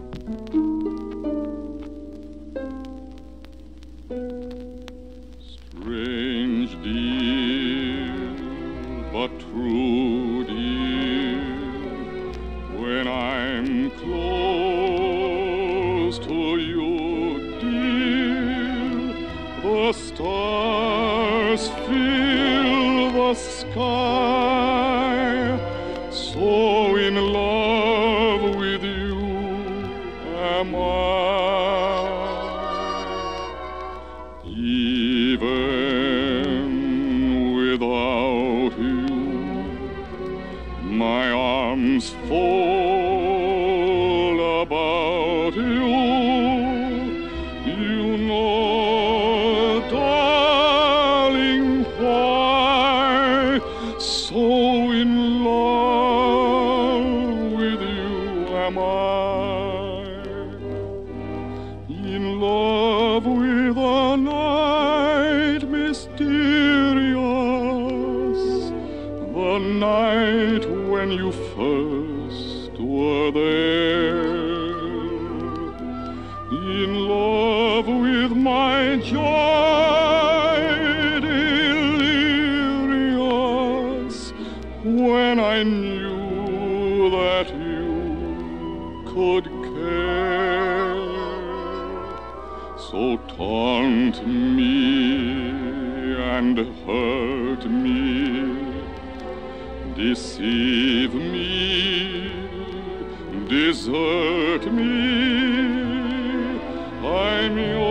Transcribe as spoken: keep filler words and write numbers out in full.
Strange dear, but true dear, when I'm close to you, dear, the stars fill the sky, so in love with you am I. Even without you, my arms fold about you. You know, darling, why so in love with you am I. In love with a night mysterious, the night when you first were there. In love with my joy delirious, when I knew that you could care. So taunt me and hurt me, deceive me, desert me, I'm yours.